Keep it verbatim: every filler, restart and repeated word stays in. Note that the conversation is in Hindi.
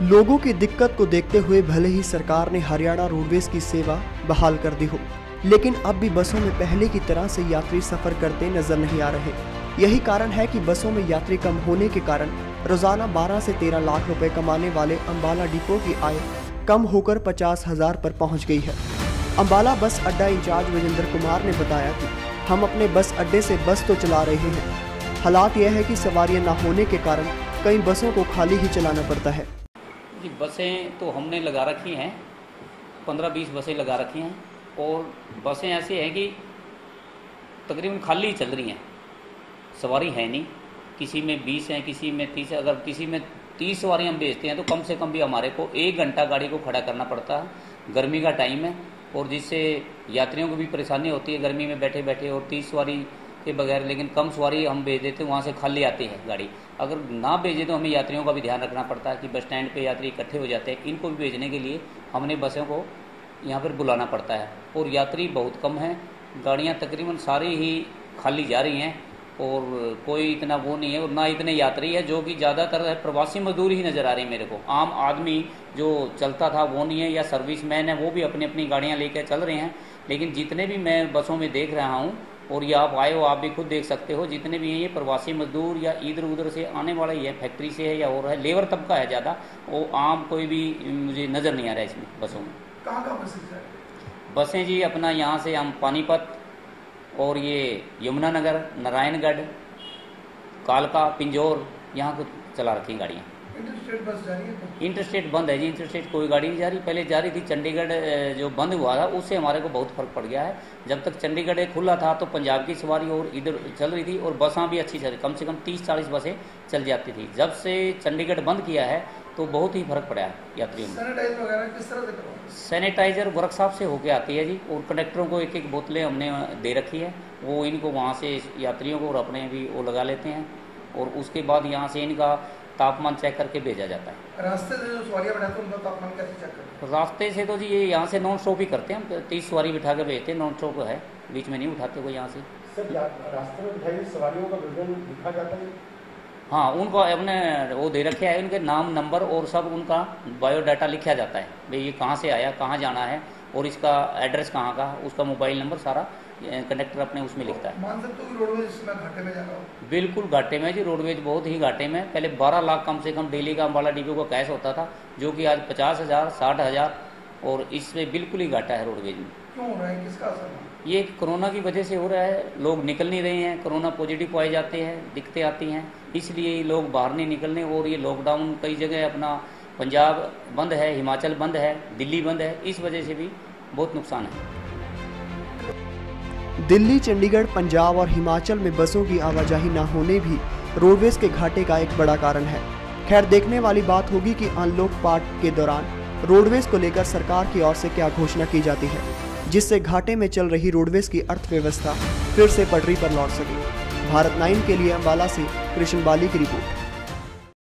लोगों की दिक्कत को देखते हुए भले ही सरकार ने हरियाणा रोडवेज की सेवा बहाल कर दी हो, लेकिन अब भी बसों में पहले की तरह से यात्री सफर करते नजर नहीं आ रहे। यही कारण है कि बसों में यात्री कम होने के कारण रोजाना बारह से तेरह लाख रुपए कमाने वाले अंबाला डिपो की आय कम होकर पचास हजार पर पहुंच गई है। अंबाला बस अड्डा इंचार्ज विजेंद्र कुमार ने बताया कि हम अपने बस अड्डे से बस तो चला रहे हैं, हालात यह है कि सवारियां न होने के कारण कई बसों को खाली ही चलाना पड़ता है। जी, बसें तो हमने लगा रखी हैं, पंद्रह बीस बसें लगा रखी हैं और बसें ऐसी हैं कि तकरीबन खाली ही चल रही हैं, सवारी है नहीं। किसी में बीस हैं, किसी में तीस है। अगर किसी में तीस सवारी हम भेजते हैं तो कम से कम भी हमारे को एक घंटा गाड़ी को खड़ा करना पड़ता है। गर्मी का टाइम है और जिससे यात्रियों को भी परेशानी होती है गर्मी में बैठे बैठे, और तीस सवारी के बगैर लेकिन कम सवारी हम भेज देते हैं, वहाँ से खाली आती है गाड़ी। अगर ना भेजें तो हमें यात्रियों का भी ध्यान रखना पड़ता है कि बस स्टैंड पे यात्री इकट्ठे हो जाते हैं, इनको भी भेजने के लिए हमने बसों को यहाँ पर बुलाना पड़ता है। और यात्री बहुत कम हैं, गाड़ियाँ तकरीबन सारी ही खाली जा रही हैं और कोई इतना वो नहीं है, और ना इतने यात्री है। जो कि ज़्यादातर प्रवासी मजदूर ही नज़र आ रही है मेरे को। आम आदमी जो चलता था वो नहीं है, या सर्विस मैन है, वो भी अपनी अपनी गाड़ियाँ लेकर चल रहे हैं। लेकिन जितने भी मैं बसों में देख रहा हूँ, और ये आप आए हो, आप भी खुद देख सकते हो, जितने भी हैं ये प्रवासी मजदूर या इधर उधर से आने वाले ही है, फैक्ट्री से है या और है, लेबर तबका है ज़्यादा। वो आम कोई भी मुझे नज़र नहीं आ रहा है इसमें बसों में। कहाँ कहाँ बसें हैं? बसें जी अपना यहाँ से हम पानीपत और ये यमुनानगर, नारायणगढ़, कालका, पिंजौर, यहाँ को चला रखी गाड़ियाँ। इंटरस्टेट बस जा रही है? इंटरस्टेट बंद है जी, इंटरस्टेट कोई गाड़ी नहीं जा रही। पहले जा रही थी, चंडीगढ़ जो बंद हुआ था उससे हमारे को बहुत फर्क पड़ गया है। जब तक चंडीगढ़ खुला था तो पंजाब की सवारी और इधर चल रही थी और बसें भी अच्छी चल रही, कम से कम तीस चालीस बसें चल जाती थी। जब से चंडीगढ़ बंद किया है तो बहुत ही फर्क पड़ा है यात्रियों में। सैनिटाइजर वगैरह किस तरह से करवाएं? सैनिटाइजर वर्कशॉप से होके आती है जी, और कंडक्टरों को एक एक बोतलें हमने दे रखी है, वो इनको वहाँ से यात्रियों को और अपने भी वो लगा लेते हैं, और उसके बाद यहाँ से इनका तापमान चेक करके भेजा जाता है। रास्ते से जो सवारियाँ बैठाते हैं उनका तापमान कैसे चेक करते हैं? रास्ते से तो जी ये यहाँ से नॉन स्टॉप ही करते हैं हम, तीस सवारी बिठा के भेजते हैं, नॉन स्टॉप है, बीच में नहीं उठाते कोई यहाँ से। सर रास्ते में बिठाई सवारियों का विवरण लिखा जाता है? हाँ, उनको अपने वो दे रखे है, उनके नाम नंबर और सब उनका बायोडाटा लिखा जाता है, भाई ये कहाँ से आया, कहाँ जाना है, और इसका एड्रेस कहाँ का, उसका मोबाइल नंबर सारा कंडक्टर अपने उसमें लिखता है। मान सकते हो कि रोडवेज इसमें घाटे में जा रहा हो? बिल्कुल घाटे में जी, रोडवेज बहुत ही घाटे में। पहले बारह लाख कम से कम डेली का अंबाला डिपो का कैश होता था, जो कि आज पचास हज़ार साठ हज़ार और इसमें बिल्कुल ही घाटा है रोडवेज में। क्यों हो रहा है, किसका असर है? ये कोरोना की वजह से हो रहा है, लोग निकल नहीं रहे हैं, कोरोना पॉजिटिव पाए जाते हैं, दिक्कतें आती हैं, इसलिए लोग बाहर नहीं निकलने। और ये लॉकडाउन कई जगह अपना पंजाब बंद है, हिमाचल बंद है, दिल्ली बंद है, इस वजह से भी बहुत नुकसान है। दिल्ली, चंडीगढ़, पंजाब और हिमाचल में बसों की आवाजाही न होने भी रोडवेज के घाटे का एक बड़ा कारण है। खैर, देखने वाली बात होगी कि अनलॉक पार्ट के दौरान रोडवेज को लेकर सरकार की ओर से क्या घोषणा की जाती है, जिससे घाटे में चल रही रोडवेज की अर्थव्यवस्था फिर से पटरी पर लौट सके। भारत नाइन के लिए अंबाला से कृष्ण बाली की रिपोर्ट।